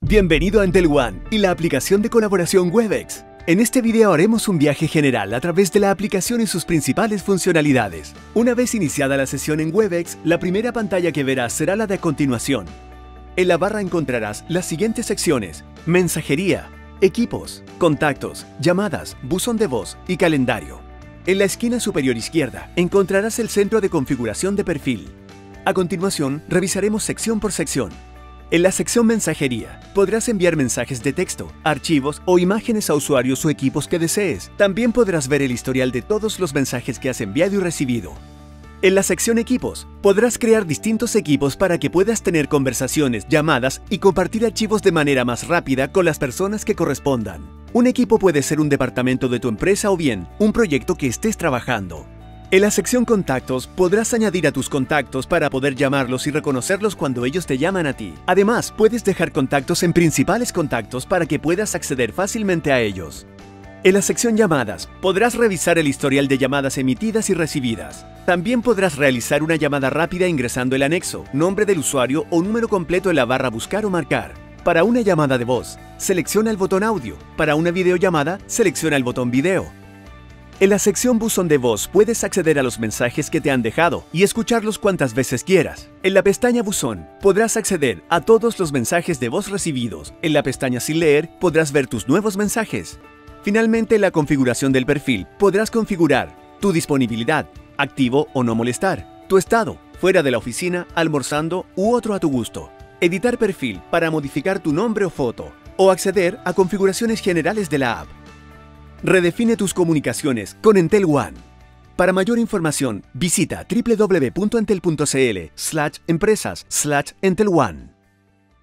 Bienvenido a Entel One y la aplicación de colaboración Webex. En este video haremos un viaje general a través de la aplicación y sus principales funcionalidades. Una vez iniciada la sesión en Webex, la primera pantalla que verás será la de continuación. En la barra encontrarás las siguientes secciones: mensajería, equipos, contactos, llamadas, buzón de voz y calendario. En la esquina superior izquierda encontrarás el centro de configuración de perfil. A continuación, revisaremos sección por sección. En la sección mensajería, podrás enviar mensajes de texto, archivos o imágenes a usuarios o equipos que desees. También podrás ver el historial de todos los mensajes que has enviado y recibido. En la sección equipos, podrás crear distintos equipos para que puedas tener conversaciones, llamadas y compartir archivos de manera más rápida con las personas que correspondan. Un equipo puede ser un departamento de tu empresa o bien un proyecto que estés trabajando. En la sección Contactos podrás añadir a tus contactos para poder llamarlos y reconocerlos cuando ellos te llaman a ti. Además, puedes dejar contactos en principales contactos para que puedas acceder fácilmente a ellos. En la sección Llamadas podrás revisar el historial de llamadas emitidas y recibidas. También podrás realizar una llamada rápida ingresando el anexo, nombre del usuario o número completo en la barra Buscar o Marcar. Para una llamada de voz, selecciona el botón Audio. Para una videollamada, selecciona el botón Video. En la sección Buzón de voz puedes acceder a los mensajes que te han dejado y escucharlos cuantas veces quieras. En la pestaña Buzón podrás acceder a todos los mensajes de voz recibidos. En la pestaña Sin leer podrás ver tus nuevos mensajes. Finalmente, en la configuración del perfil podrás configurar tu disponibilidad, activo o no molestar, tu estado, fuera de la oficina, almorzando u otro a tu gusto. Editar perfil para modificar tu nombre o foto o acceder a configuraciones generales de la app. Redefine tus comunicaciones con Entel One. Para mayor información, visita www.entel.cl/empresas/Entel One.